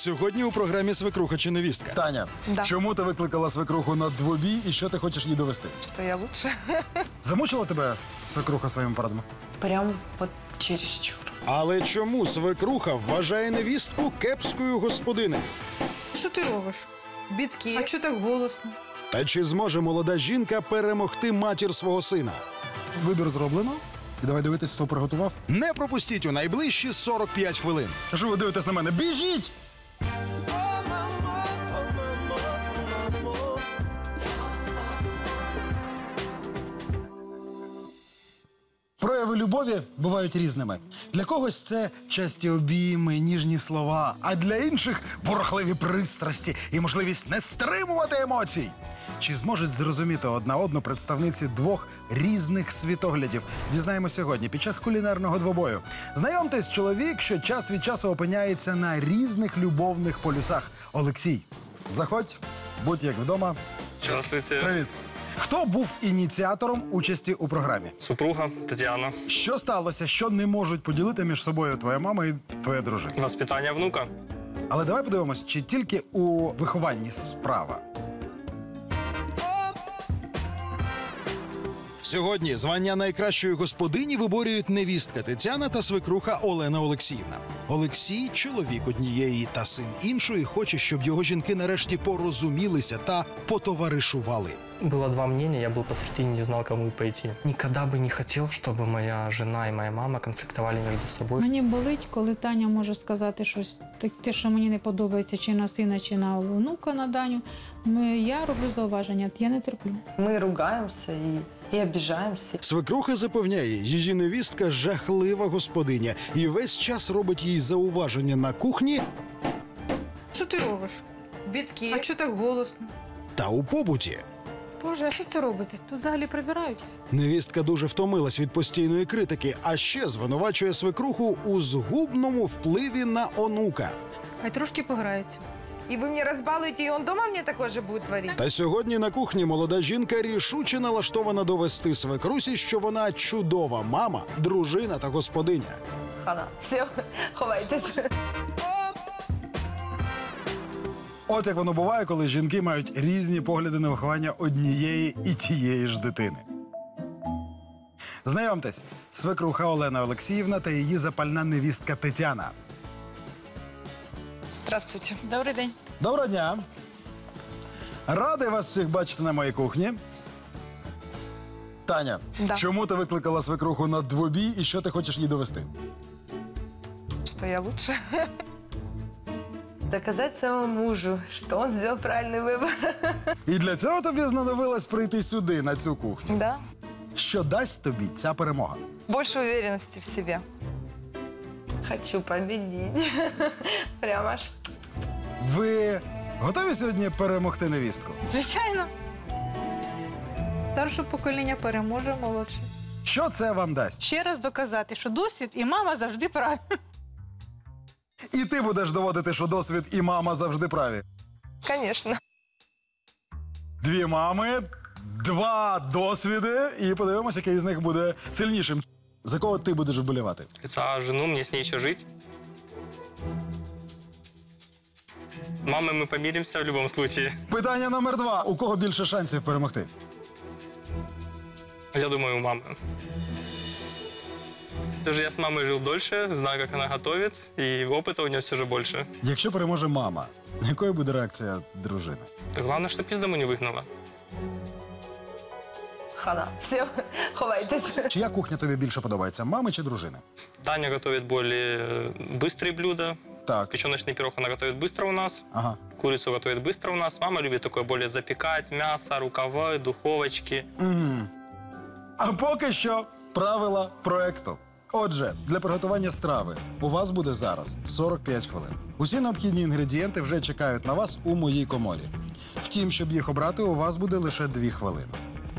Сьогодні у програмі «Свекруха чи невістка». Таня, Да. чому ти викликала свекруху на двобій і що ти хочеш їй довести? Что я лучше? Замучила тебе свекруха своїми порадами? Прям вот чересчур. Але чому свекруха вважає невістку кепською господинею? Що ти робиш? Битки. А чого так голосно? Та чи зможе молода жінка перемогти матір свого сина? Вибір зроблено. І давай дивитись, хто приготував. Не пропустіть у найближчі 45 хвилин. Що ви дивитесь на мене? Біжіть! Прояви любові бувають різними. Для когось це часті обійми, ніжні слова, а для інших – бурхливі пристрасті і можливість не стримувати емоцій. Чи зможуть зрозуміти одна одну представниці двох різних світоглядів? Дізнаємося сьогодні під час кулінарного двобою. Знайомтесь, чоловік, що час від часу опиняється на різних любовних полюсах. Олексій, заходь, будь як вдома. Здравствуйте. Привіт. Хто був ініціатором участі у програмі? Супруга Татьяна. Що сталося, що не можуть поділити між собою твоя мама і твоя дружина? Воспитание внука. Але давай подивимось, чи тільки у вихованні справа. Сьогодні звання найкращої господині виборюють невістка Тетяна та свекруха Олена Олексіївна. Олексій – чоловік однієї та син іншої, хоче, щоб його жінки нарешті порозумілися та потоваришували. Было два мнения, я был посередине, не знал, кому пойти. Никогда бы не хотел, чтобы моя жена и моя мама конфликтовали между собой. Мені болить, коли Таня може сказати щось те, що мені не подобається, чи на сина, чи на внука, на Даню. Я роблю зауваження, я не терплю. Мы ругаемся и обижаемся. Свекруха запевняє, її невістка – жахлива господиня і весь час робить їй зауваження на кухні Що ти робиш? Битки. А чого так голосно? та у побуті. Боже, а що це робиться? Тут взагалі прибирають? Невістка дуже втомилась від постійної критики, а ще звинувачує свекруху у згубному впливі на онука. Хай трошки пограється. И вы мне разбалуете, и он дома мне такое же будет творить? Та сьогодні на кухні молода жінка рішуче налаштована довести свекрусі, що вона чудова мама, дружина та господиня. Хана. Все, ховайтесь. От як воно буває, коли жінки мають різні погляди на виховання однієї і тієї ж дитини. Знайомтесь, свекруха Олена Олексіївна та її запальна невістка Тетяна. Здравствуйте. Добрий день. Доброго дня! Радий вас всіх бачити на моїй кухні. Таня, Да. чому ти викликала свекруху на двобій і що ти хочеш їй довести? Что я лучше? Доказать своему мужу, что он сделал правильный выбор. І для цього тобі знадобилось прийти сюди, на цю кухню. Да. Що дасть тобі ця перемога? Больше уверенности в себе. Хочу победить. Прям аж. Ви готові сьогодні перемогти невістку? Звичайно. Старше покоління переможе молодше. Що це вам дасть? Ще раз доказати, що досвід і мама завжди праві. І ти будеш доводити, що досвід і мама завжди праві. Конечно. Дві мами, два досвіди, і подивимося, який з них буде сильнішим. За кого ти будеш вболівати? За жену, мне с ней еще жить. С мамой мы помиримся в любом случае. Питання номер 2. У кого більше шансів перемогти? Я думаю, у мамы. Даже я с мамой жил дольше, знаю, как она готовит, и опыта у нее все же больше. Якщо переможе мама, якою буде реакція дружини? Главное, чтобы из дому не выгнала. Хана. Все, ховайтесь. Чия кухня тобі більше подобається, мами чи дружини? Таня готовит более быстрые блюда. Так. Печеночный пирог она готовит быстро у нас. Ага. Курицу готовит быстро у нас. Мама любит такое более запекать, мясо, рукавы, духовочки. А поки що правила проекту. Отже, для приготування страви у вас буде зараз 45 хвилин. Усі необхідні інгредієнти вже чекають на вас у моїй коморі. Втім, щоб їх обрати, у вас буде лише 2 хвилини.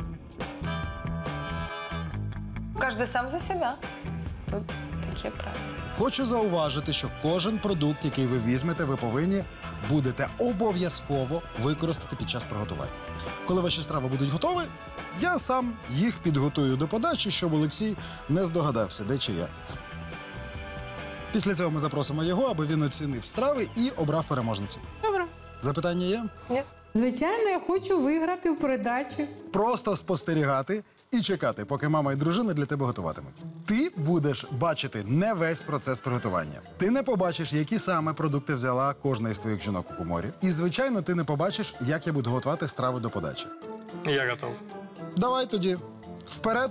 Каждый сам за себя. Тут такие правила. Хочу зауважити, що кожен продукт, який ви візьмете, ви повинні будете обов'язково використати під час приготування. Коли ваші страви будуть готові, я сам їх підготую до подачі, щоб Олексій не здогадався, де чия. Після цього ми запросимо його, аби він оцінив страви і обрав переможницю. Добре. Запитання є? Звичайно, я хочу виграти в передачі. Просто спостерігати і чекати, поки мама і дружина для тебе готуватимуть. Ти будеш бачити не весь процес приготування. Ти не побачиш, які саме продукти взяла кожна із твоїх жінок у коморі. І, звичайно, ти не побачиш, як я буду готувати страви до подачі. Я готов. Давай тоді. Вперед!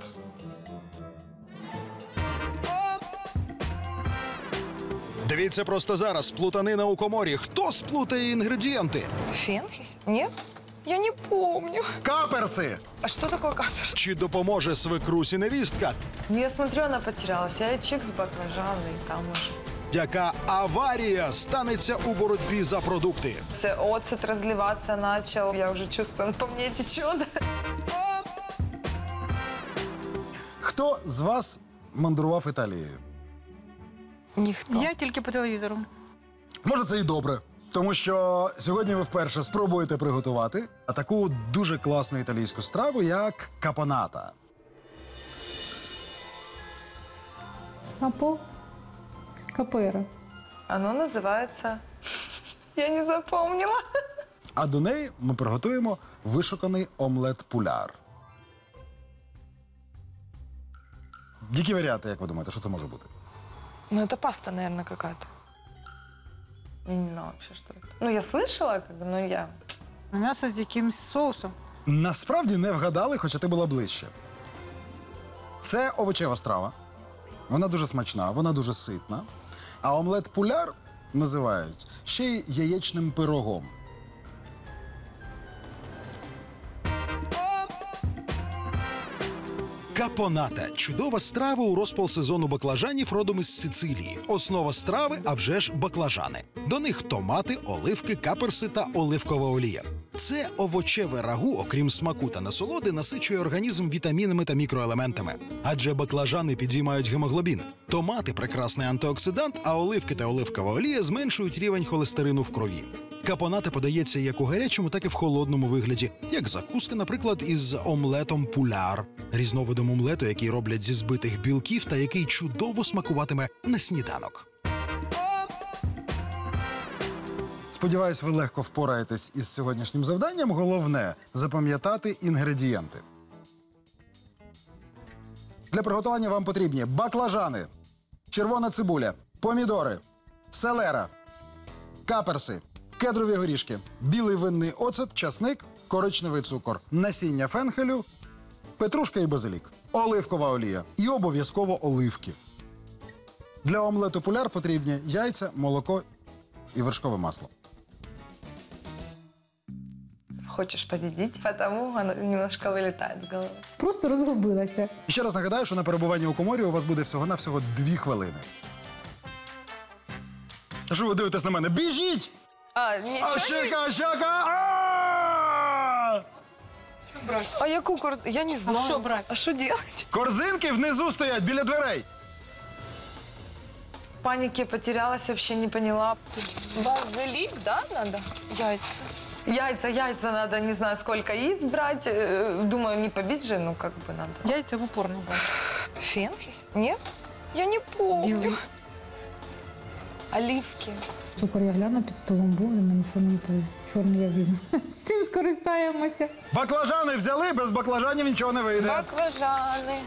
Дивіться просто зараз. Плутанина у коморі. Хто сплутає інгредієнти? Фенхель? Нет, я не помню. Каперси! А что такое капер? Чи допоможе свекрусі невістка? Ну, я смотрю, она потерялась. Я чик с баклажаной, там уже. Яка аварія станеться у боротьбі за продукти? Оцет разливаться начал. Я уже чувствую, он по мне течет. Хто з вас мандрував Італією? Ніхто. Я тільки по телевізору. Може, це і добре. Тому що сьогодні ви вперше спробуєте приготувати таку дуже класну італійську страву, як капоната. Капера. Оно называется... Я не запомнила. А до неї ми приготуємо вишуканий омлет-пуляр. Які варіанти, як ви думаєте, що це може бути? Ну, это паста, наверное, какая-то. Я не знала вообще, что это. Ну, я слышала, как бы, но я... М'ясо з якимось соусом. Насправді не вгадали, хоча ти була ближче. Це овочева страва. Вона дуже смачна, вона дуже ситна. А омлет-пуляр називають ще й яєчним пирогом. Капоната – чудова страва у розпал сезону баклажанів родом із Сицилії. Основа страви – а вже ж баклажани. До них томати, оливки, каперси та оливкова олія. Це овочеве рагу, окрім смаку та насолоди, насичує організм вітамінами та мікроелементами. Адже баклажани підіймають гемоглобін. Томати – прекрасний антиоксидант, а оливки та оливкова олія зменшують рівень холестерину в крові. Капоната подається як у гарячому, так і в холодному вигляді, як закуска, наприклад, із омлетом пуляр, різновидом омлету, який роблять зі збитих білків та який чудово смакуватиме на сніданок. Сподіваюсь, ви легко впораєтесь із сьогоднішнім завданням. Головне – запам'ятати інгредієнти. Для приготування вам потрібні баклажани, червона цибуля, помідори, селера, каперси, кедрові горішки, білий винний оцет, часник, коричневий цукор, насіння фенхелю, петрушка і базилік, оливкова олія і обов'язково оливки. Для омлету пуляр потрібні яйця, молоко і вершкове масло. Хочешь победить, потому оно немножко вылетает с головы. Просто розгубилася. І ще раз нагадаю, що на перебуванні у коморі у вас буде всього-навсього 2 хвилини. А що ви дивитесь на мене? Біжіть! Ничего не... Щека! А яку корзину? Я не знаю. що брати? А что делать? Корзинки внизу стоять, біля дверей. В панике потерялась, вообще не поняла. Базилик, да, надо? Яйца. Яйца надо, не знаю, сколько яиц брать. Думаю, не побить же, ну как бы надо. Яйця в упор не бачу. Фенхель? Нет, я не помню. Білий. Оливки. Цукор я гляну під столом був, мені що мені той чорний я візьму. З цим скористаємося. Баклажани взяли, без баклажанів нічого не вийде. Баклажаны.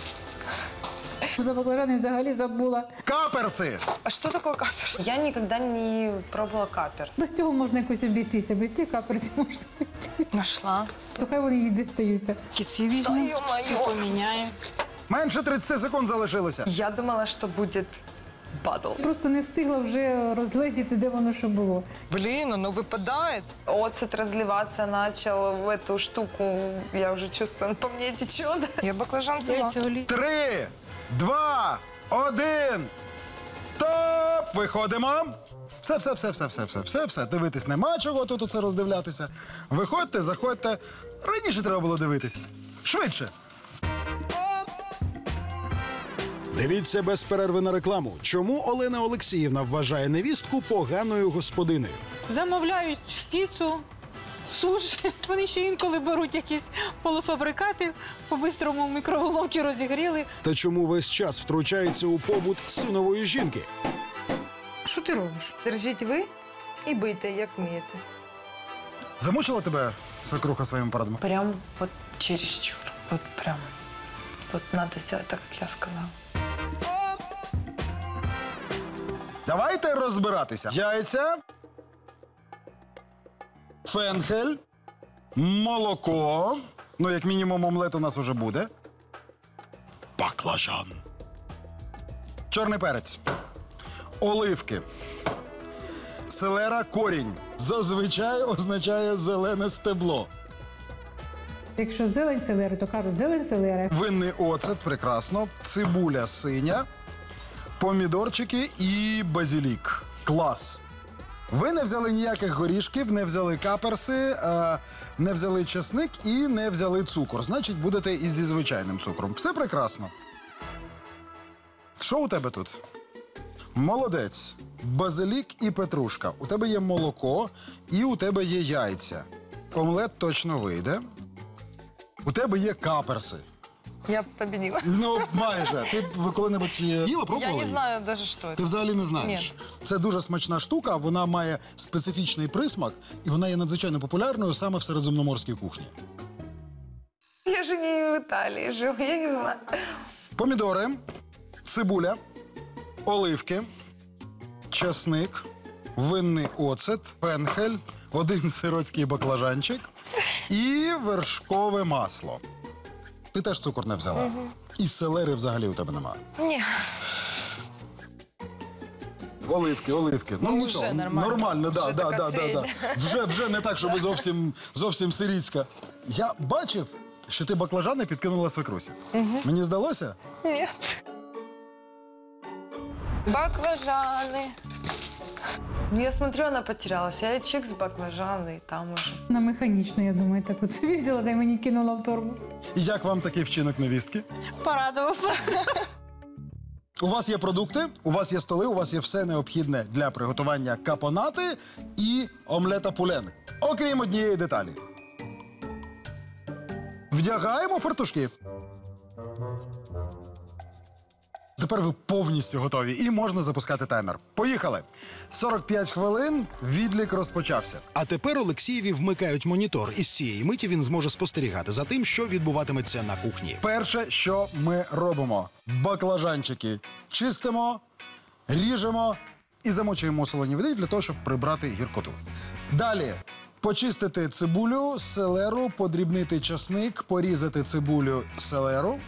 За баклажани взагалі забула. Каперси! А что такое капер? Я никогда не пробовала каперс. Без цього можна якось обійтися, без цих каперсів можна обійтися. Нашла. То хай вони їй дістаються. Кіці Да візьму, ё-моё. поміняю. Менше 30 секунд залишилося. Я думала, что будет батл. Просто не встигла вже розгледіти, де воно що було. Блин, оно выпадает. Оцет разливаться начал в эту штуку. Я уже чувствую, он по мне течет. Я баклажан взяла. Яйця олій. 3, 2, 1. Стоп! Виходимо. Все. Дивитись нема чого тут оце роздивлятися. Виходьте, заходьте. Раніше треба було дивитись. Швидше. Дивіться без перерви на рекламу. Чому Олена Олексіївна вважає невістку поганою господинею? Замовляють піцу, суші. Вони ще інколи беруть якісь полуфабрикати, по-бистрому в мікроволновці розігріли. Та чому весь час втручається у побут синової жінки? Що ти робиш? Держіть ви і бийте, як вмієте. Замучила тебе свекруха своїми порадами? Прям вот чересчур. Вот прям. Вот надо сделать так, как я сказала. Давайте розбиратися. Яйця, фенхель, молоко. Ну, як мінімум, омлет у нас уже буде. Баклажан. Чорний перець. Оливки. Селера корінь. Зазвичай означає зелене стебло. Якщо зелень селери, то кажуть зелень селери. Винний оцет, прекрасно. Цибуля синя. Помідорчики і базилік. Клас. Ви не взяли ніяких горішків, не взяли каперси, не взяли чесник і не взяли цукор. Значить, будете і зі звичайним цукром. Все прекрасно. Що у тебе тут? Молодець. Базилік і петрушка. У тебе є молоко і у тебе є яйця. Омлет точно вийде. У тебе є каперси. Я победила. Ну, майже. Ти коли-небудь їла, пробувала Я не її? знаю даже, что Ти это. взагалі не знаєш? Це дуже смачна штука, вона має специфічний присмак, і вона є надзвичайно популярною саме в середземноморській кухні. Я же не в Италии жила, я не знаю. Помідори, цибуля, оливки, часник, винний оцет, пенхель, один сиротський баклажанчик і вершкове масло. Ти теж цукор не взяла. І селери взагалі у тебе немає. Не. Оливки. Ну Ну, нічого, вже нормально. нормально, Вже така да. середня. Вже не так, щоб зовсім сирійська. Я бачив, що ти баклажани підкинула свекрусі. Мені здалося? Нет. Баклажаны. Ну, я смотрю, она потерялась. Я чикс, баклажаны, и там уже. На механічно, я думаю, так от собі взяла, та й мені кинула в торбу. І як вам такий вчинок невістки? Порадував. У вас є продукти, у вас є столи, у вас є все необхідне для приготування капонати і омлета пулен. Окрім однієї деталі. Вдягаємо фартушки. Тепер ви повністю готові і можна запускати таймер. Поїхали! 45 хвилин, відлік розпочався. А тепер Олексієві вмикають монітор, і з цієї миті він зможе спостерігати за тим, що відбуватиметься на кухні. Перше, що ми робимо. Баклажанчики чистимо, ріжемо і замочуємо у солоній воді для того, щоб прибрати гіркоту. Далі почистити цибулю, селеру, подрібнити часник, порізати цибулю, селеру.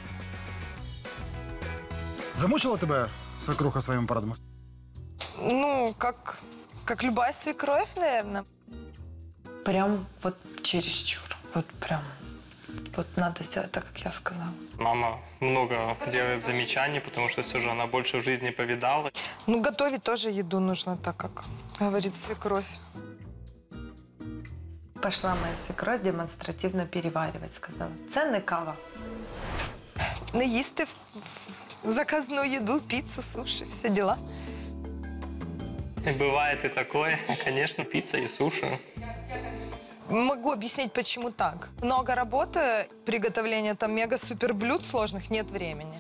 Замучила тебе свекруха своїми порадами? Ну, как любая свекровь, наверное. Прям вот чересчур. Вот прям. Вот надо сделать так, как я сказала. Мама много делает замечаний, потому что все же она больше в жизни повидала. Ну, готовить тоже еду нужно так, как говорит свекровь. Пошла моя свекровь демонстративно переваривать, сказала. Це не кава. Не їсти заказную еду, пиццу, суши, все дела. Бывает и такое. Конечно, пицца и суши. Могу объяснить, почему так. Много работы, приготовления там мега-супер блюд сложных, нет времени.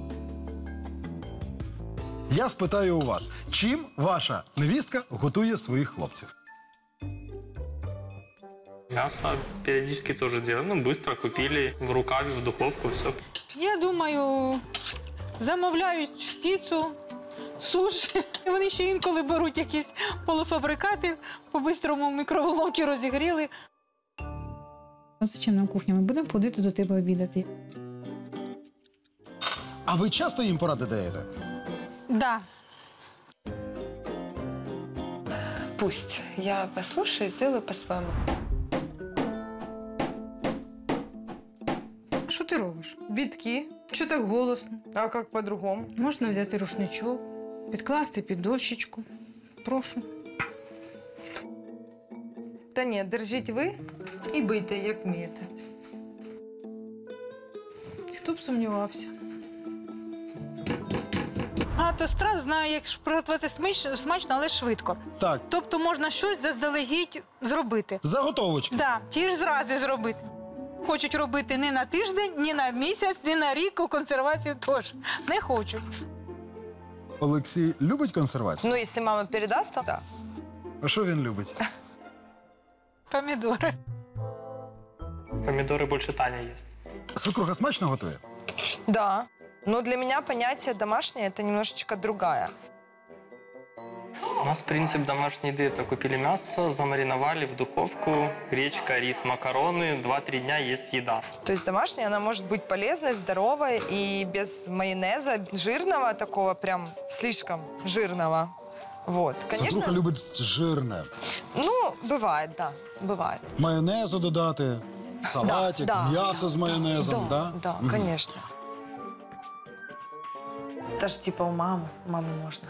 Я спитаю у вас, чим ваша невістка готує своїх хлопців? Мясо периодически тоже делаем. Ну, быстро купили в рукаве, в духовку, все. Я думаю, замовляють піцу, суші. Вони ще інколи беруть якісь полуфабрикати, по-бистрому в мікроволновці розігріли. Зачем нам кухня? Ми будемо ходити до тебе обідати. А ви часто їм поради даєте? Да. Пусть. Я послушаю и сделаю по-своему. Що ти робиш? Битки. Що так голосно? А как по-другому? Можна взяти рушничок, підкласти під дощечку. Прошу. Та ні, держіть ви. І бийте, як вмієте. Хто б сумнівався? А багато страв, знаю, як приготувати смачно, але швидко. Так, Тобто можна щось заздалегідь зробити. заготовочки. Да, ті ж зрази зробити. Хочуть робити не на тиждень, ні на місяць, ні на рік, у консервацію теж. Не хочу. Олексій любить консервацію? Ну, если мама передаст, то да. А що він любить? Помідори. Помидоры больше Таня ест. Свекруха смачно готує? Да. Но для меня понятие домашнее – это немножечко другая. У нас принцип домашней еды. Это купили мясо, замариновали в духовку, гречка, рис, макароны. 2-3 дня есть еда. То есть домашняя, она может быть полезной, здоровой и без майонеза, жирного такого, прям слишком жирного. Вот, Свекруха конечно, любить жирне. ну, бывает, да, бывает. Майонезу додати, салатик, Да, м'ясо з майонезом, да? Да, Мгм. конечно. Это ж типа у мамы. Маме можно.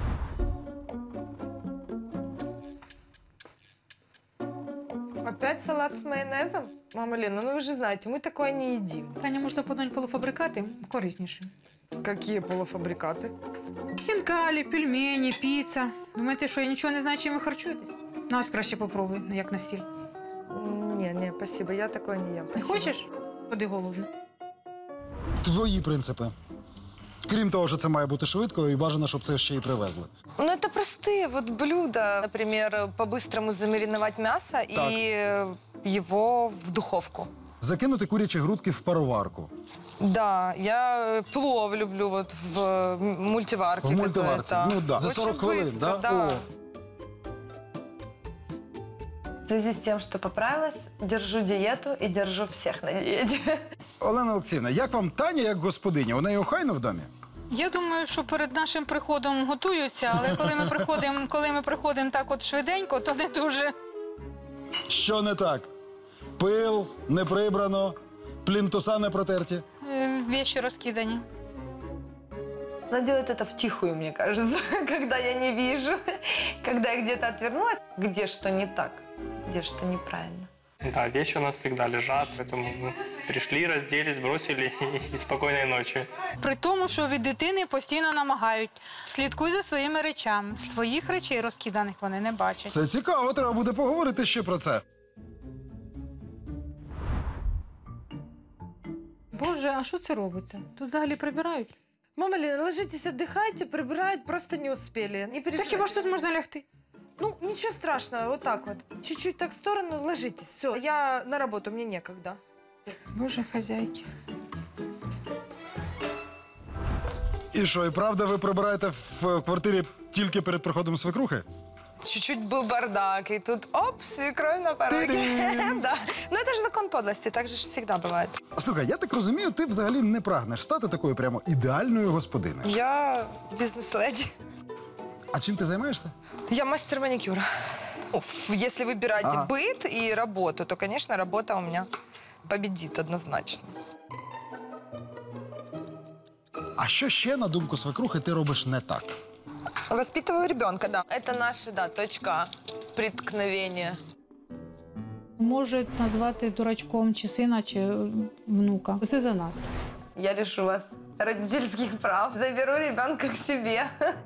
Опять салат с майонезом? Мама Лена, ну вы же знаете, мы такое не едим. Таня, можна подумати, полуфабрикати корисніші. Какие полуфабрикаты? Хінкалі, пельмені, піца. Думаєте, що я нічого не знаю, чим ви харчуєтесь? На ось краще попробуй, як на стіль. Не, спасибо, я такое не ем. Не спасибо. хочеш? Ходи голодно. Твої принципи. Крім того, що це має бути швидко, і бажано, щоб це ще й привезли. Ну, это простые вот блюда. Например, по-быстрому замариновать мясо и его в духовку. Закинути курячі грудки в пароварку. Да, я плов люблю вот в мультиварке. В мультиварці. готовить, Ну да. За Очень 40 хвилин, быстро, да? О. В связи с тем, что поправилась, держу диету и держу всех на диете. Олена Олексіївна, як вам Таня як господиня? У неї охайно в домі? Я думаю, що перед нашим приходом готуються, але коли ми приходимо так от швиденько, то не дуже. Що не так? Пил, не прибрано, плінтуса не протерті. Вещі розкидані. Она делает это втихую, мне кажется, когда я не вижу, когда я где-то отвернулась, где что не так, где что неправильно. Да, вещи у нас всегда лежат, поэтому мы пришли, разделись, бросили и спокойной ночи. При тому, що від дитини постійно намагають. Слідкуй за своїми речами. Своїх речей розкиданих вони не бачать. Це цікаво, треба буде поговорити ще про це. Боже, а що це робиться? Тут взагалі прибирають? Мама Лена, ложитесь, отдыхайте, прибирают, просто не успели. Не Так переживайте. хіба ж тут можна лягти? Ну, ничего страшного, вот так вот. Чуть-чуть так в сторону, ложитесь. Все, я на работу, мне некогда. Боже, хазяйки. І що, і правда ви прибираєте в квартирі тільки перед приходом свекрухи? Чуть-чуть был бардак, и тут, оп, свекровь на пороге. Да. Но это же закон подлости, так же ж всегда бывает. Слухай, я так розумію, ти взагалі не прагнеш стати такою прямо ідеальною господиною. Я бизнес-леди. А чим ти займаєшся? Я мастер маникюра. Если выбирать А. быт и работу, то, конечно, работа у меня победит однозначно. А що ще, на думку свекрухи, ти робиш не так? Воспитываю ребенка, да. Это наша, да, точка преткновения. Можуть назвати дурачком чи сина, чи внука. Це занадто. Я лишу вас родительских прав, заберу ребенка к себе.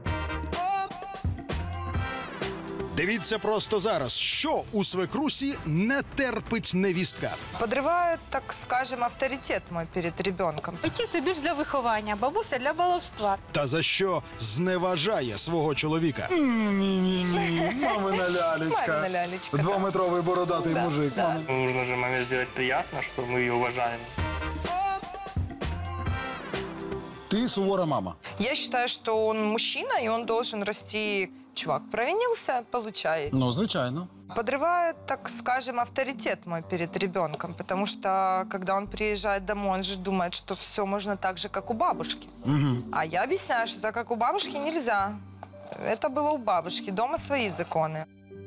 Дивіться просто зараз, що у свекрусі не терпить невістка. Подрывает, так скажем, авторитет мой перед ребенком. Батьки – це більш для виховання, бабуся – для баловства. Та за що зневажає свого чоловіка. Ні-ні-ні, мамина лялечка. Мамина лялечка, да. Двометровий бородатий Да, мужик. да. Мама. Нужно же маме сделать приятно, что мы ее уважаем. Ти сувора мама. Я считаю, что он мужчина, и он должен расти. Чувак провинился, получай. Ну, звичайно. Подрывает, так скажем, авторитет мой перед ребенком, потому что, когда он приезжает домой, он же думает, что все можно так же, как у бабушки. Угу. А я объясняю, что так, как у бабушки, нельзя. Это было у бабушки, дома свои законы.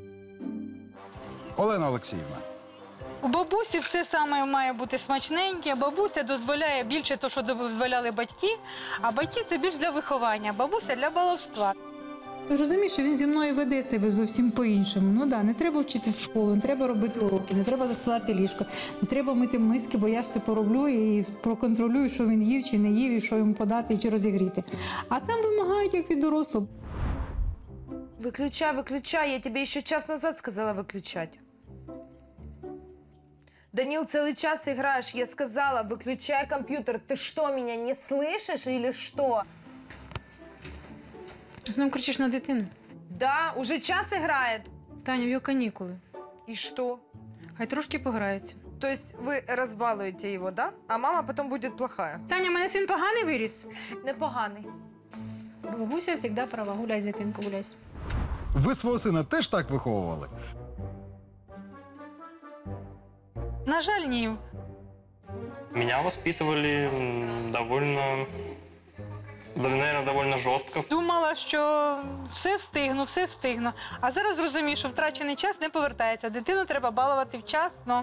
Олена Олексіївна, У бабусі все саме має бути смачненьке. Бабуся дозволяє більше того, що дозволяли батьки, а батьки – це більш для виховання, бабуся – для баловства. Розумієш, що він зі мною веде себе зовсім по-іншому. Ну да, не треба вчити в школу, не треба робити уроки, не треба застилати ліжко, не треба мити миски, бо я ж це пороблю і проконтролюю, що він їв чи не їв, і що йому подати, чи розігріти. А там вимагають, як від дорослого. Выключай, выключай. Я тебе еще час назад сказала выключать. Данил, целый час играешь. Я сказала, выключай компьютер. Ты что, меня не слышишь или что? Знову кричиш на дитину. Да, уже час играет. Таня, в його канікули. И что? Хай трошки пограється. То есть вы разбалуете его, да? А мама потом будет плохая? Таня, в мене син поганий виріс. Непоганий. Бабуся завжди права. Гуляй, дитинко, гуляй. Ви свого сина теж так виховували? На жаль, ні. Меня воспитывали наверное, довольно жестко. Думала, що все встигну. А зараз розумію, що втрачений час не повертається. Дитину треба балувати вчасно.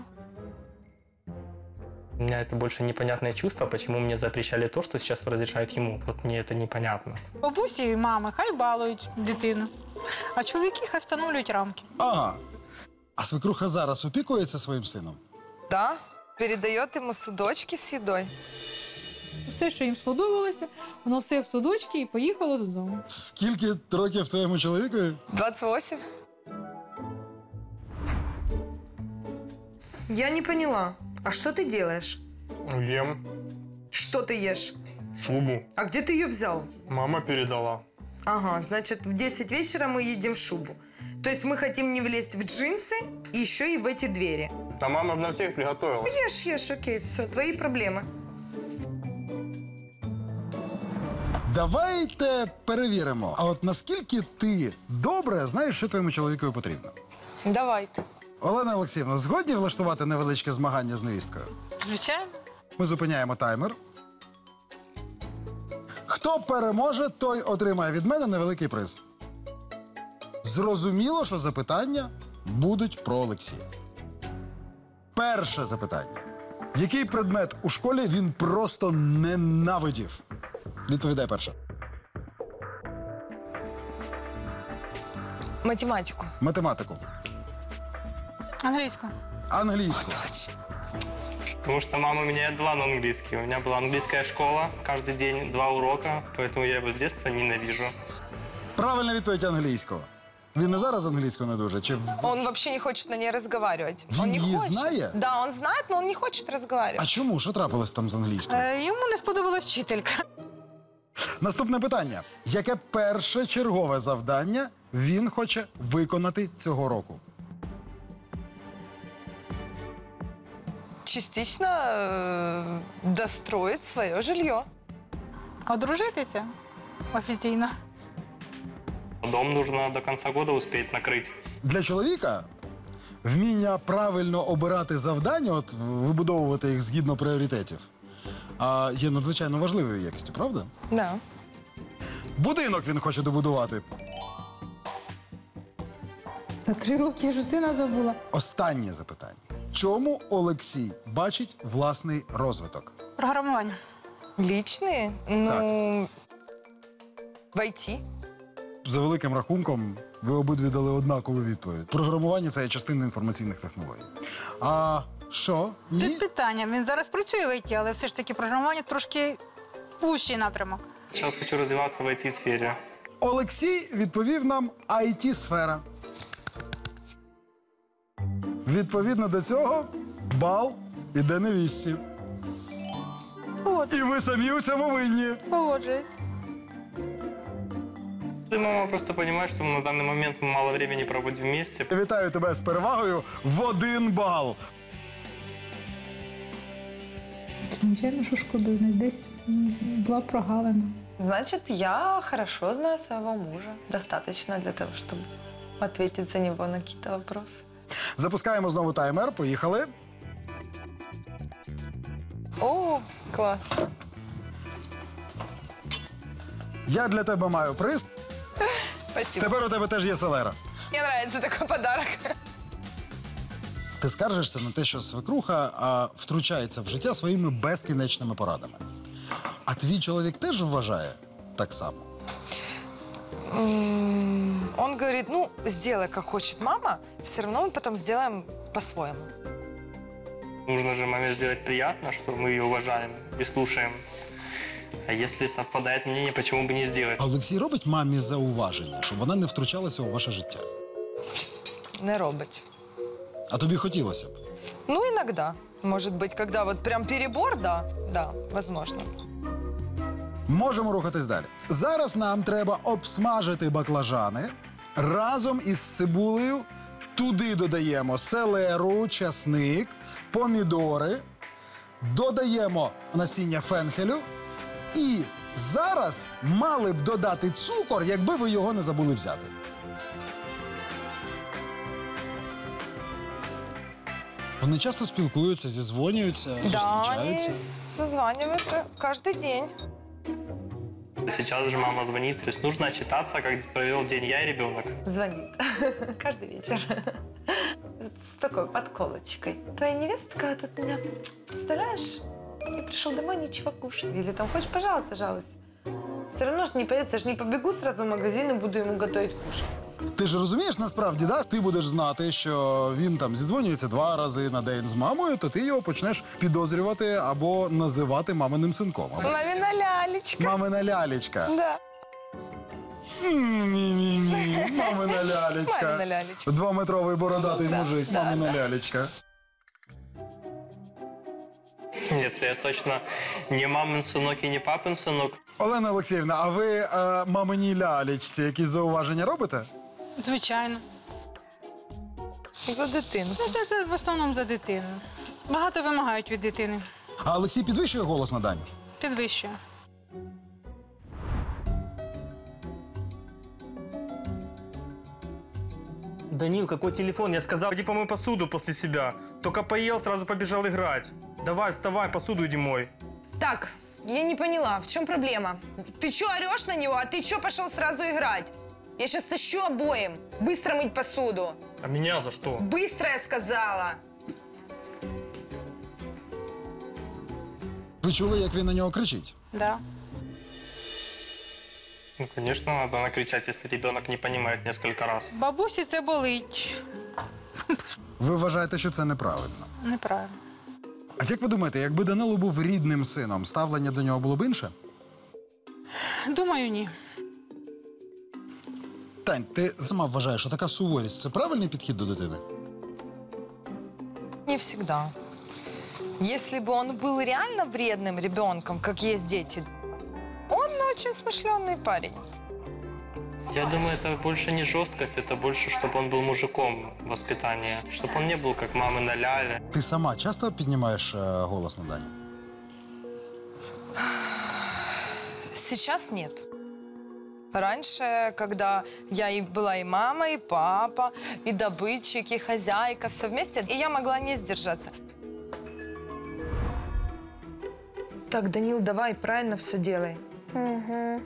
У меня это больше непонятное чувство, почему мне запрещали то, что сейчас разрешают ему. Вот мне это непонятно. Бабусі і мами хай балують дитину, а чоловіки хай встановлюють рамки. Ага. А свекруха зараз опікується своїм сином? Да, передает ему судочки с едой. Все, що їм сподобалося, воно все в судочки і поїхало додому. Скільки років твоєму чоловікові? 28. Я не поняла. А что ты делаешь? Ем Что ты ешь? шубу. А где ты ее взял? Мама передала. Ага, значит, в 10 вечера мы едем шубу. То есть мы хотим не влезть в джинсы и еще и в эти двери. А мама на всех приготовила. Ешь, окей, все, твои проблемы. Давайте перевіримо. А от наскільки ти добре знаєш, що твоєму чоловікові потрібно? Давайте. Олена Олексіївна, згодні влаштувати невеличке змагання з невісткою? Звичайно. Ми зупиняємо таймер. Хто переможе, той отримає від мене невеликий приз. Зрозуміло, що запитання будуть про Олексія. Перше запитання. Який предмет у школі він просто ненавидів? Відповідай перше. Математику. Математику. Англійську. Англійську. Потому что мама меня отдала на английский. У меня была английская школа, каждый день 2 урока, поэтому я его с детства ненавижу. Правильна відповідь англійського. Він не зараз англійською не дуже? Чи... Он вообще не хочет на ней разговаривать. Он Он не ее хочет. знает? Да, он знает, но он не хочет разговаривать. А чому? Що трапилось там з англійською? Йому не сподобалась вчителька. Наступне питання. Яке перше чергове завдання він хоче виконати цього року? Частично достроить свое жилье. Одружитися офіційно. Дом нужно до конца года успеть накрыть. Для чоловіка вміння правильно обирати завдання, от вибудовувати їх згідно пріоритетів, є надзвичайно важливою якістю, правда? Да. Будинок він хоче добудувати. За 3 роки я ж сина забула. Останнє запитання. Чому Олексій бачить власний розвиток? Програмування. Личные? Ну, войти. За великим рахунком, ви обидві дали однакову відповідь. Програмування – це є частина інформаційних технологій. А що? Ні? Тут питання. Він зараз працює в ІТ, але все ж таки програмування трошки вущий напрямок. Сейчас хочу развиваться в IT-сфере. Олексій відповів нам IT-сфера. Відповідно до цього, бал іде невістці. І ви самі у цьому винні. Погоджуюсь. И мама просто понимает, что на данный момент мы мало времени проводим вместе. Вітаю тебе з перевагою в 1 бал. Звичайно, що шкодую, десь була прогалина. Значит, я хорошо знаю своего мужа. Достаточно для того, чтобы ответить за него на какие-то вопросы. Запускаємо знову таймер. Поїхали. О, класс. Я для тебе маю приз. Спасибо. Тепер у тебе теж є селера. Мне нравится такой подарок. Ти скаржишся на те, що свекруха втручається в життя своїми безкінечними порадами. А твій чоловік теж вважає так само? Он говорит, ну, сделай, как хочет мама, все равно мы потом сделаем по-своему. Нужно же маме сделать приятно, что мы ее уважаем и слушаем. А если совпадает мнение, почему бы не сделать? А Олексій робить мамі зауваження, щоб вона не втручалася у ваше життя? Не робить. А тобі хотілося б? Ну, иногда. Может быть, когда вот прям перебор, да, возможно. Можемо рухатись далі. Зараз нам треба обсмажити баклажани разом із цибулею. Туди додаємо селеру, часник, помідори, додаємо насіння фенхелю і зараз мали б додати цукор, якби ви його не забули взяти. Вони часто спілкуються, зізвонюються, Да, они зустрічаються. созваниваются каждый день. Сейчас же мама звонит, то есть нужно отчитаться, как провел день я и ребенок. Звонит каждый вечер. С такой подколочкой. Твоя невестка тут меня, представляешь, не пришел домой, ничего кушать. Или там, хочешь пожаловаться, жалуйся. Все равно ж не появится, я ж не побегу сразу в магазин и буду ему готовить кушать. Ти ж розумієш, насправді, да? Ти будеш знати, що він там зізвонюється 2 рази на день з мамою, то ти його почнеш підозрювати або називати маминим синком. Мамина лялечка. Мамина лялечка. Да. Мі-мі-мі. Мамина лялечка. Мамина лялечка. 2-метровий бородатий Да, мужик. да, Мамина да. лялечка. Нет, я точно не мамин сынок и не папин сынок. Олена Олексіївна, а ви маминій лялечці якісь зауваження робите? Звичайно. За дитину. Ну, це в основному за дитину. Багато вимагають від дитини. А Олексій підвищує голос на Даню? Підвищує. Данил, какой телефон? Я сказал, иди помой посуду после себя. Только поел, сразу побежал играть. Давай, вставай, посуду иди мой. Так, я не поняла, в чем проблема? Ты что орешь на него, а ты что пошел сразу играть? Я сейчас тащу обоим. Быстро мыть посуду. А меня за что? Быстро, я сказала. Ви чули, як він на нього кричить? Да. Ну, конечно, надо накричать, если ребенок не понимает несколько раз. Бабусі це болить. Ви вважаєте, що це неправильно? Неправильно. А як ви думаєте, якби Данило був рідним сином, ставлення до нього було б інше? Думаю, ні. Тань, ти сама вважаєш, що така суворість – це правильний підхід до дитини? Не всегда. Если бы он был реально вредным ребенком, как есть дети, он очень смышленый парень. Я думаю, это больше не жесткость, это больше, чтобы он был мужиком воспитания. Чтобы он не был как мамина ляля. Ти сама часто піднімаєш голос на Даню? Сейчас нет. Раньше, когда я и была и мама, и папа, и добытчик, и хозяйка, все вместе, и я могла не сдержаться. Так, Данил, давай, правильно все делай. Угу.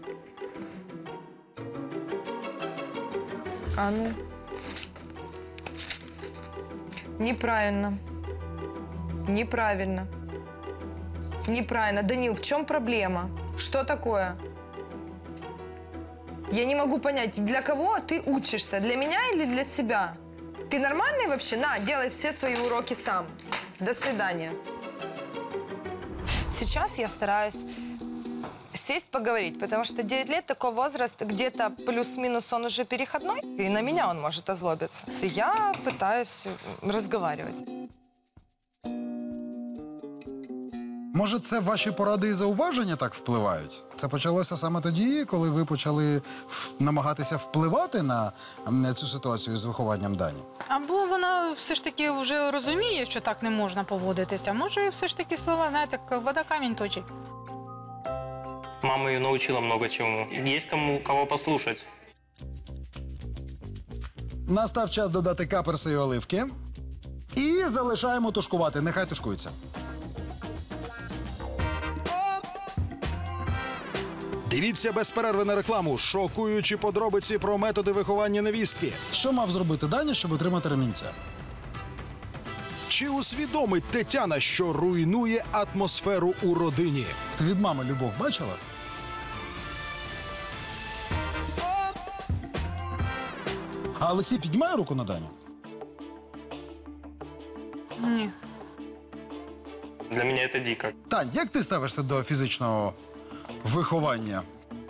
А ну. Неправильно. Неправильно. Неправильно. Данил, в чем проблема? Что такое? Я не могу понять, для кого ты учишься? Для меня или для себя? Ты нормальный вообще? На, делай все свои уроки сам. До свидания. Сейчас я стараюсь сесть, поговорить, потому что 9 лет такой возраст, где-то плюс-минус он уже переходной, и на меня он может озлобиться. И я пытаюсь разговаривать. Може, це ваші поради і зауваження так впливають? Це почалося саме тоді, коли ви почали намагатися впливати на цю ситуацію з вихованням Дані? Або вона все ж таки вже розуміє, що так не можна поводитися. Може, все ж таки слова, знаєте, як вода камінь точить. Мама ее научила много чему. Есть кого послушать. Настав час додати каперси і оливки. І залишаємо тушкувати. Нехай тушкується. Дивіться без перерви на рекламу. Шокуючі подробиці про методи виховання невістки. Що мав зробити Даня, щоб отримати ремінця? Чи усвідомить Тетяна, що руйнує атмосферу у родині? Ти від мами любов бачила? А Олексій піднімає руку на Даню? Ні. Для меня это дико. Тань, як ти ставишся до фізичного виховання?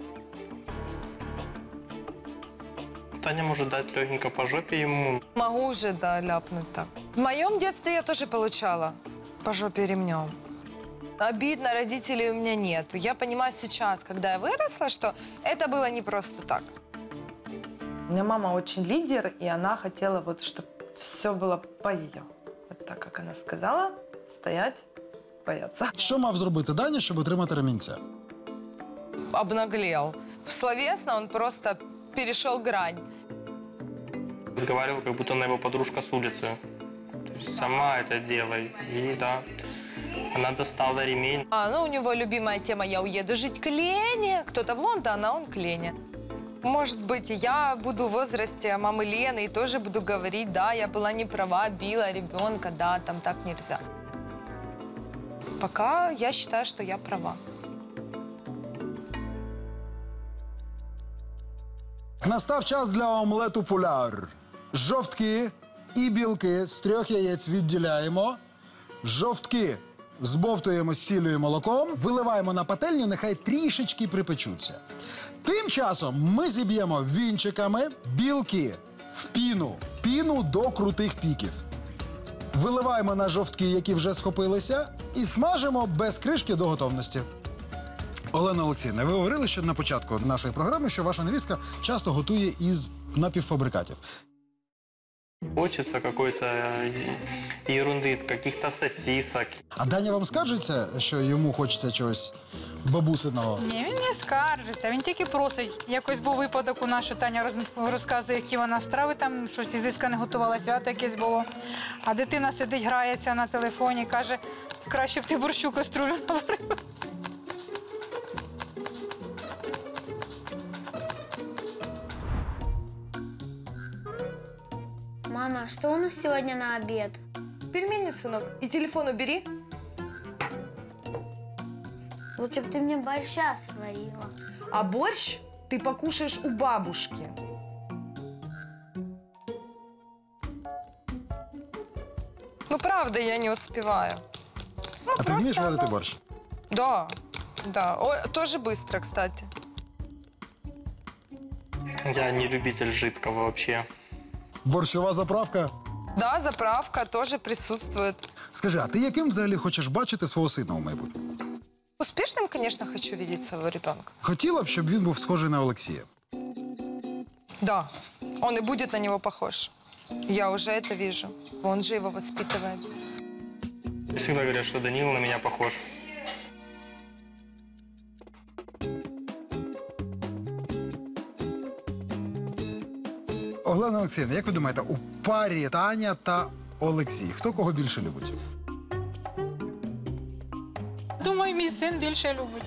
Таня может дать легенько по жопе ему. Могу уже, да, ляпнуть так. В моем детстве я тоже получала по жопе ремнем. Обидно, родителей у меня нету. Я понимаю сейчас, когда я выросла, что это было не просто так. У меня мама очень лидер, и она хотела, вот, чтобы все было по ее. Вот так, как она сказала, стоять, бояться. Що мав зробити Даня, щоб отримати ремінця? Обнаглел. Словесно он просто перешел грань. Разговаривал, как будто она его подружка с улицы. То есть сама это делай. И да, она достала ремень. Ну, у него любимая тема «Я уеду жить к Лене». Кто-то в Лондон, а он к Лене. Может быть, я буду в возрасте мамы Лены и тоже буду говорить, да, я была не права, била ребенка, да, там так нельзя. Пока я считаю, что я права. Настав час для омлету пуляр. Жовтки і білки з 3 яєць відділяємо. Жовтки збовтуємо з сіллю і молоком, виливаємо на пательню, нехай трішечки припечуться. Тим часом ми зіб'ємо вінчиками білки в піну. Піну до крутих піків. Виливаємо на жовтки, які вже схопилися, і смажимо без кришки до готовності. Олена Олексіївна, ви говорили ще на початку нашої програми, що ваша невістка часто готує із напівфабрикатів. Хочется какой-то ерунды, каких-то сосисок. А Даня вам скаржиться, що йому хочеться чогось бабусиного? Ні, він не скаржиться, він тільки просить. Якось був випадок у нас, що Таня розказує, які вона страви, там щось ізискане готувала, свято якесь було. А дитина сидить, грається на телефоні, каже, краще б ти борщу каструлю наварила. Мама, что у нас сегодня на обед? Пельмени, сынок, и телефон убери. Лучше бы ты мне борща сварила. А борщ ты покушаешь у бабушки. Ну, правда, я не успеваю. Ну, А ти вмієш просто варити она- борщ? Да, да. Ой, тоже быстро, кстати. Я не любитель жидкого вообще. Борщова заправка? Да, заправка тоже присутствует. Скажи, а ти яким взагалі хочеш бачити свого сина у майбутньому? Успешным, конечно, хочу видеть своего ребенка. Хотіла б, щоб він був схожий на Олексія. Да, он и будет на него похож. Я уже это вижу. Он же его воспитывает. Всегда говорят, что Данил на меня похож. Олена Олексіївна, як ви думаєте, у парі Таня та Олексій, хто кого більше любить? Думаю, мій син більше любить.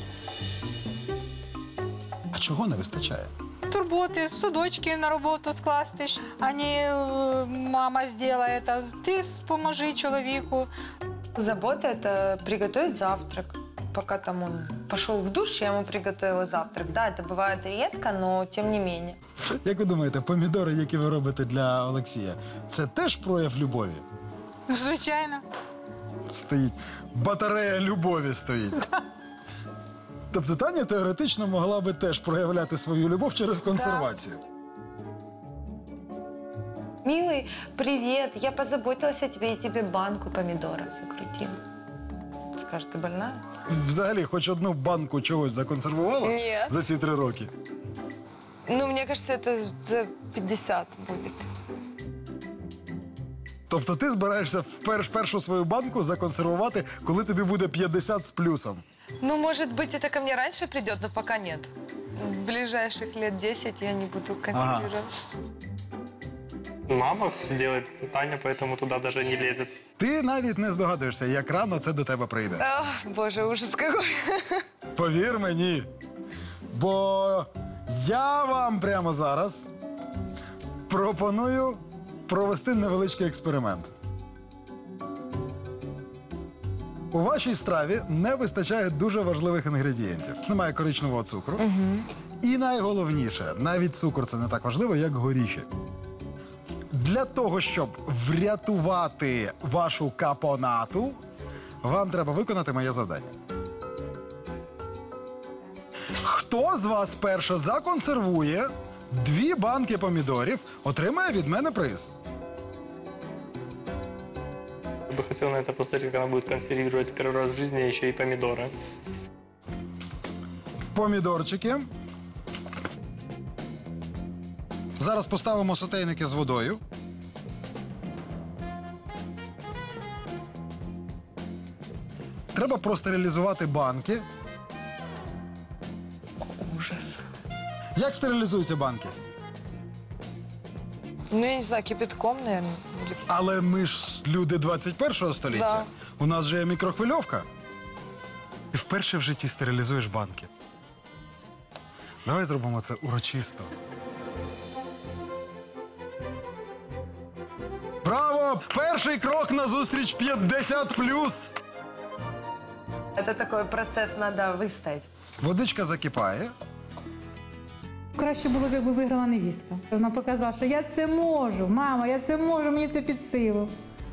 А чого не вистачає? Турботи, судочки на роботу скласти, а не мама зробила це. Ти поможи чоловіку. Забота – это приготовить завтрак. Пока там он пошел в душ, я ему приготовила завтрак. Да, это бывает редко, но тем не менее. Як ви думаєте, помідори, які ви робите для Олексія, це теж прояв любові? Ну, звичайно. Стоїть. Батарея любові стоїть. Тобто Таня теоретично могла би теж проявляти свою любов через консервацію. Милый, привет, я позаботилась о тебе, и тебе банку помидоров закрутила. Скажет, ты больная? Взагалі, хоч одну банку чогось законсервувала Ні. за ці 3 роки? Ну, мне кажется, это за 50 будет. Тобто ти збираєшся першу свою банку законсервувати, коли тобі буде 50 з плюсом? Ну, может быть, это ко мне раньше придет, но пока нет. В ближайших лет 10 я не буду консервировать. Мама все делает, Таня, поэтому туда даже не лезет. Ти навіть не здогадуєшся, як рано це до тебе прийде. Ах, боже, ужас какой. Повір мені. Бо я вам прямо зараз пропоную провести невеличкий експеримент. У вашій страві не вистачає дуже важливих інгредієнтів. Немає коричневого цукру. І найголовніше, навіть цукор це не так важливо, як горіхи. Для того, щоб врятувати вашу капонату, вам треба виконати моє завдання. Хто з вас перше законсервує 2 банки помідорів, отримає від мене приз. Я бы хотел на это посмотреть, как она будет консервировать первый раз в жизни еще и помидоры. Помідорчики. Зараз поставимо сотейники з водою. Треба простерилізувати банки. Ужас. Як стерилізуються банки? Ну, я не знаю, кипятком, наверное. Але ми ж люди 21-го століття. Да. У нас же є мікрохвильовка. Ти вперше в житті стерилізуєш банки. Давай зробимо це урочисто. Браво! Перший крок на зустріч 50+. Это такой процесс, надо выстоять. Водичка закипає. Краще було б, якби виграла невістка. Вона показала, що я це можу. Мама, я це можу, мені це під силу.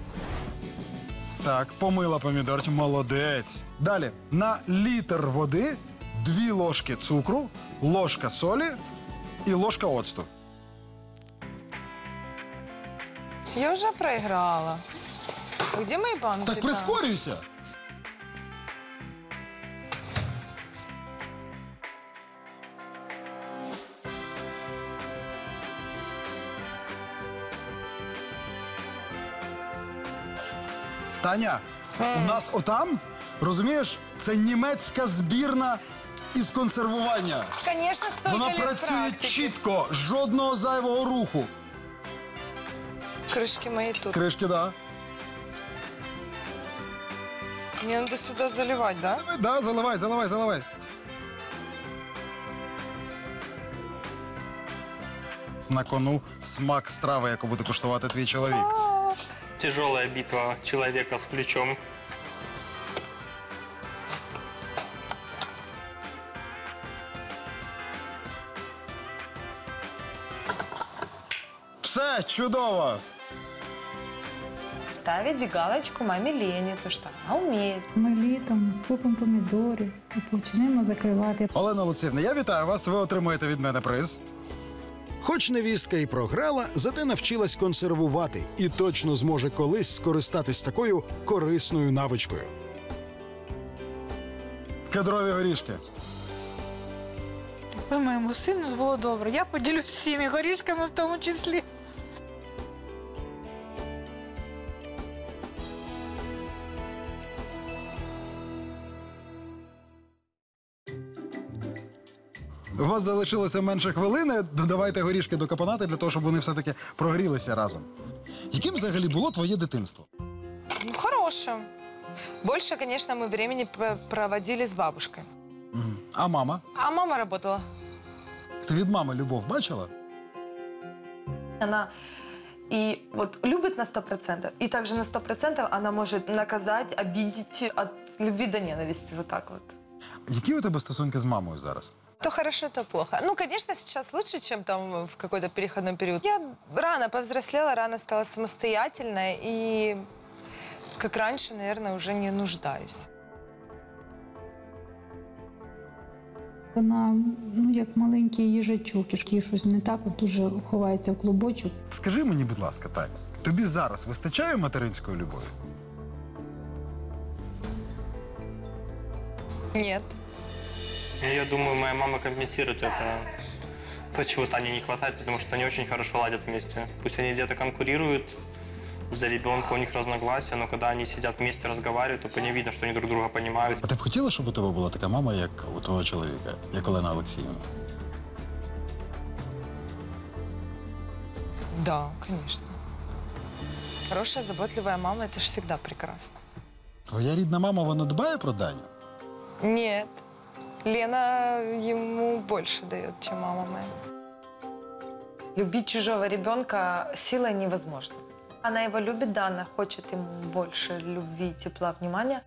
Так, помила помідорчик, молодець. Далі, на літр води 2 ложки цукру, ложка солі і ложка оцту. Я уже проиграла. Где мои банки? Так прискорюйся! Таня, у нас отам, розумієш, це німецька збірна із консервування. Конечно, столько Вона лет працює практики. чітко, жодного зайвого руху. Крышки мои тут. Кришки, да. Мне надо сюда заливать, да? Да, заливай, заливай, заливай. На кону смак страви, яку буде куштувати твій чоловік. Тяжелая битва человека с ключом. Все, чудово! Ставить галочку маме Лене, то что она умеет. Ми літом купимо помідори і почнемо закривати. Олена Олексіївна, я вітаю вас, ви отримуєте від мене приз. Хоч невістка і програла, зате навчилась консервувати і точно зможе колись скористатись такою корисною навичкою. Кедрові горішки. Ви моєму сину було добре. Я поділюсь всіми горішками в тому числі. У вас залишилося менше хвилини, додавайте горішки до капонати для того, щоб вони все-таки прогрілися разом. Яким взагалі було твоє дитинство? Ну, хорошее. Больше, конечно, мы времени проводили с бабушкой. А мама? А мама работала. Ти від мами любов бачила? Она и вот любит на 100%, и также на 100% она может наказать, обидеть от любви до ненависти. Вот так вот. Які у тебе стосунки з мамою зараз? То хорошо, то плохо. Ну, конечно, сейчас лучше, чем там в какой-то переходной период. Я рано повзрослела, рано стала самостоятельной и, как раньше, наверное, уже не нуждаюсь. Вона, ну, як маленький їжачок, якщо щось не так, от дуже ховається в клубочок. Скажи мені, будь ласка, Таня, тобі зараз вистачає материнської любові? Нет. Я думаю, моя мама компенсирует это, то, чего Тане не хватает, потому что они очень хорошо ладят вместе. Пусть они где-то конкурируют за ребенка, у них разногласия, но когда они сидят вместе, разговаривают, то по ним видно, что они друг друга понимают. А ти б хотіла, щоб у тебе була така мама, як у твого чоловіка, як Олена Олексіївна? Да, конечно. Хорошая, заботливая мама – это же всегда прекрасно. Твоя рідна мама, вона дбає про Даню? Нет. Лена ему больше дает, чем мама моя. Любить чужого ребенка силой невозможно. Она его любит, да, она хочет ему больше любви, тепла, внимания.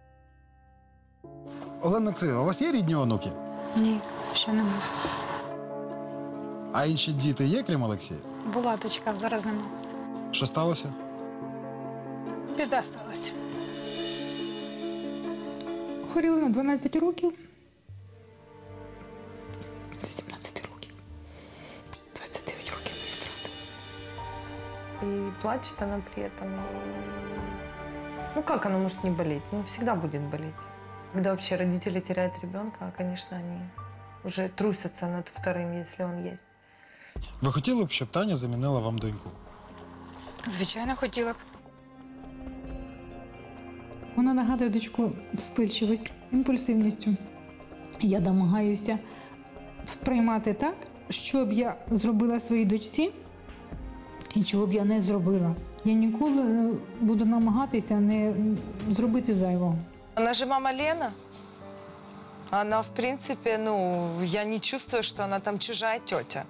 Олена Олексіївна, у вас є рідні онуки? Ні, ще нема. А інші діти є, крім Олексія? Була дочка, зараз нема. Що сталося? Біда сталася. Хворіла на 12 років. З 17 років. 29 років мені втратила. И плачет она при этом. Ну как она может не болеть? Ну всегда будет болеть. Когда вообще родители теряют ребенка, конечно, они уже трусятся над вторым, если он есть. Ви хотіли б, щоб Таня замінила вам доньку? Звичайно, хотіла б. Вона нагадує дочку вспильчивість, імпульсивністю. Я намагаюся сприймати так, що б я зробила своїй дочці і чого б я не зробила. Я ніколи не буду намагатися не зробити зайвого. Она же мама Лена. Она, в принципе, ну, я не чувствую, что она там чужая тетя.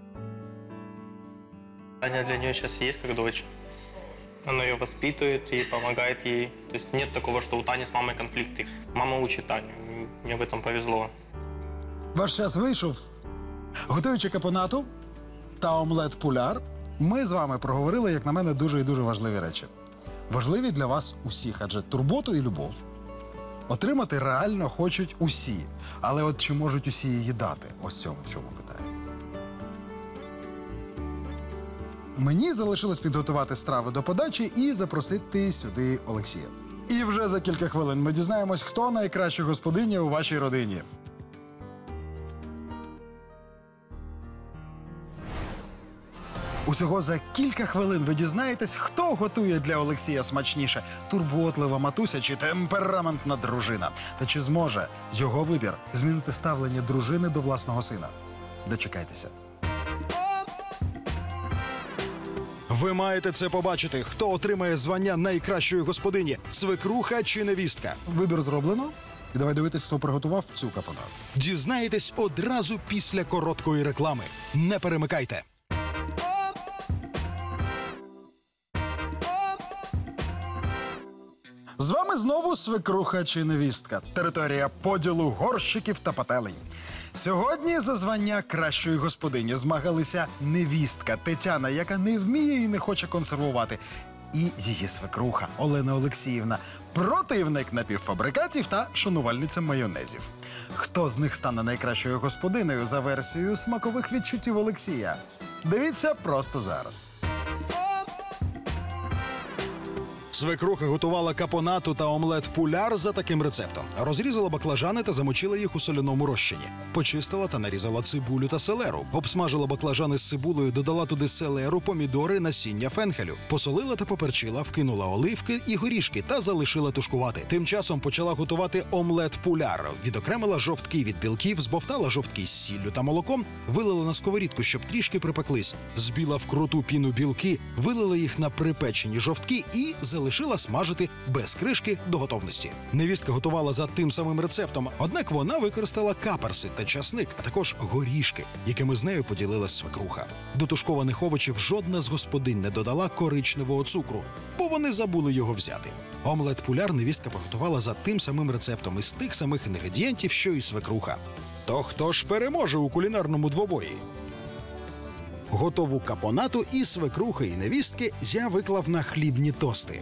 Таня для нее сейчас есть как дочь. Она ее воспитывает и помогает ей. То есть нет такого, что у Тани с мамой конфликты. Мама учит Таню. Мне в этом повезло. Ваш час вийшов. Готуючи капонату та омлет пуляр, ми з вами проговорили, як на мене, дуже і дуже важливі речі. Важливі для вас усіх, адже турботу і любов отримати реально хочуть усі. Але от чи можуть усі її дати? Ось цьому в чому питання. Мені залишилось підготувати страви до подачі і запросити сюди Олексія. І вже за кілька хвилин ми дізнаємось, хто найкраща господиня у вашій родині. Усього за кілька хвилин ви дізнаєтесь, хто готує для Олексія смачніше – турботлива матуся чи темпераментна дружина. Та чи зможе його вибір змінити ставлення дружини до власного сина? Дочекайтеся. Ви маєте це побачити. Хто отримає звання найкращої господині – свекруха чи невістка? Вибір зроблено. І давай дивитись, хто приготував цю капонату. Дізнаєтесь одразу після короткої реклами. Не перемикайте. З вами знову свекруха чи невістка. Територія поділу горщиків та пательень. Сьогодні за звання кращої господині змагалися невістка Тетяна, яка не вміє і не хоче консервувати, і її свекруха Олена Олексіївна, противник напівфабрикатів та шанувальниця майонезів. Хто з них стане найкращою господинею за версією смакових відчуттів Олексія? Дивіться просто зараз. Свекруха готувала капонату та омлет пуляр за таким рецептом. Розрізала баклажани та замочила їх у соляному розчині. Почистила та нарізала цибулю та селеру. Обсмажила баклажани з цибулею, додала туди селеру, помідори, насіння фенхелю. Посолила та поперчила, вкинула оливки і горішки та залишила тушкувати. Тим часом почала готувати омлет пуляр. Відокремила жовтки від білків, збовтала жовтки з сіллю та молоком, вилила на сковорідку, щоб трішки припеклись. Збила в круту піну білки, вилила їх на припечені жовтки і залишила смажити без кришки до готовності. Невістка готувала за тим самим рецептом, однак вона використала каперси та часник, а також горішки, якими з нею поділилась свекруха. До тушкованих овочів жодна з господинь не додала коричневого цукру, бо вони забули його взяти. Омлет пуляр невістка приготувала за тим самим рецептом із тих самих інгредієнтів, що і свекруха. То хто ж переможе у кулінарному двобої? Готову капонату і свекрухи, і невістки я виклав на хлібні тости.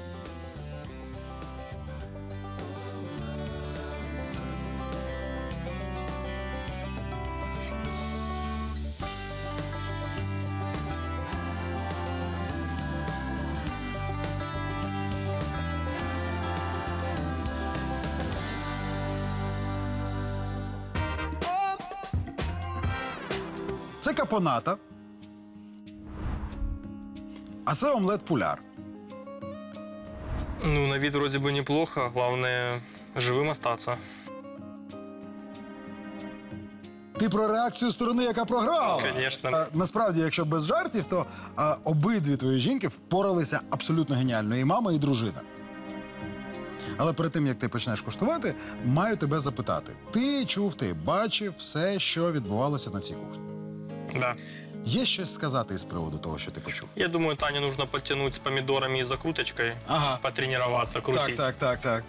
Це капоната, а це омлет пуляр. Ну, на вид вроде бы неплохо. Главное, живым остаться. Ти про реакцію сторони, яка програла? Конечно. Насправді, якщо без жартів, то обидві твої жінки впоралися абсолютно геніально. І мама, і дружина. Але перед тим, як ти почнеш куштувати, маю тебе запитати. Ти чув, ти бачив все, що відбувалося на цій кухні? Да. Є щось сказати із приводу того, що ти почув? Я думаю, Тане нужно подтянуть с помидорами и закруточкой, потренироваться, крутить. Так.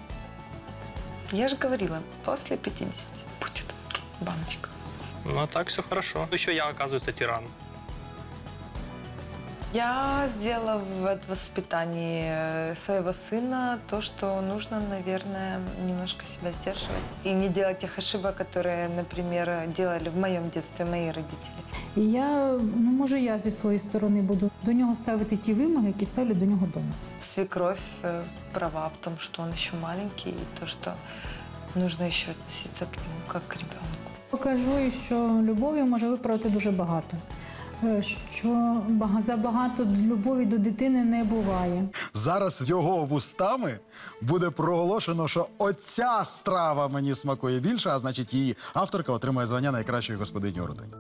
Я же говорила, после 50 будет баночка. Ну, а так все хорошо. Еще я, оказывается, тиран. Я сделала в воспитании своего сына то, что нужно, наверное, немножко себя сдерживать. И не делать тех ошибок, которые, например, делали в моем детстве мои родители. І я, може, я зі своєї сторони буду до нього ставити ті вимоги, які ставлять до нього вдома. Свекровь права в том, что он еще маленький, и то, что нужно еще относиться к нему как к ребенку. Покажу, що любов'ю може виправити дуже багато. Що забагато любові до дитини не буває. Зараз його вустами буде проголошено, що оця страва мені смакує більше, а значить її авторка отримає звання найкращої господині у родині.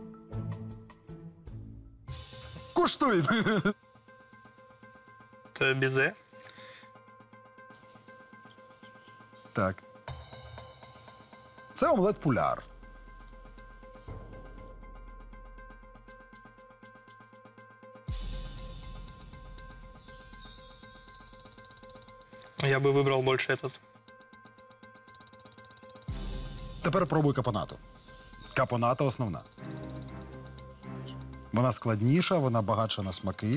Куштуй! Это безе. Так. Це омлет пуляр. Я бы выбрал больше этот. Тепер пробуй капонату. Капоната основна. Вона складніша, вона багатша на смаки.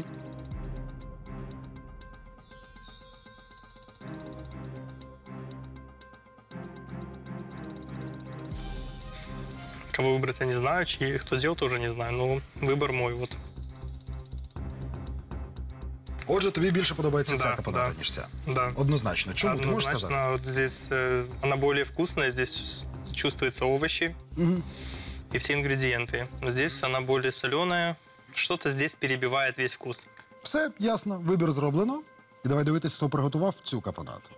Кого выбрать, я не знаю. Кто делал, тоже не знаю. Но выбор мой вот. Отже, тобі більше подобається ця Да, капоната, да. ніж ця. Да. Однозначно. Чому? Ти можеш сказати? Однозначно, вот здесь она более вкусная, здесь чувствуются овощи и все ингредиенты. Здесь она более соленая, что-то здесь перебивает весь вкус. Все, ясно. Вибір зроблено. І давай дивитись, хто приготував цю капонату.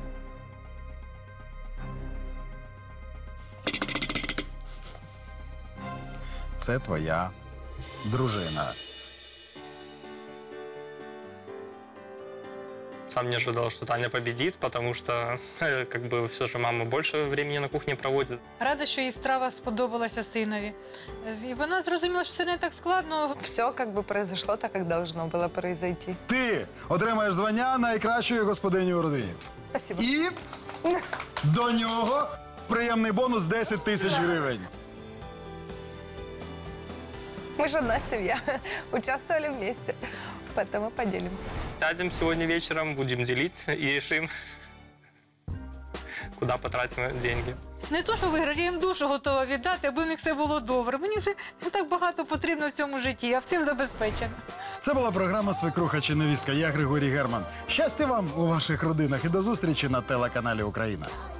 Це твоя дружина. Сам не ожидал, что Таня победит, потому что как бы все же мама больше времени на кухне проводит. Рада, що їй страва сподобалася синові. І вона зрозуміла, що це не так складно. Все как бы произошло так, как должно было произойти. Ти отримаєш звання найкращої господині у родині. Спасибо. І до нього приємний бонус 10 тисяч гривень. Мы же одна семья. Участвовали вместе. Поэтому поделимся. Сядем сегодня вечером, будем делить и решим, куда потратим деньги. Не то, що виграш, я їм душу готова віддати, аби в них все було добре. Мені вже не так багато потрібно в цьому житті, я всім забезпечена. Це була програма «Свекруха чи невістка». Я Григорій Герман. Щастя вам у ваших родинах і до зустрічі на телеканалі Україна.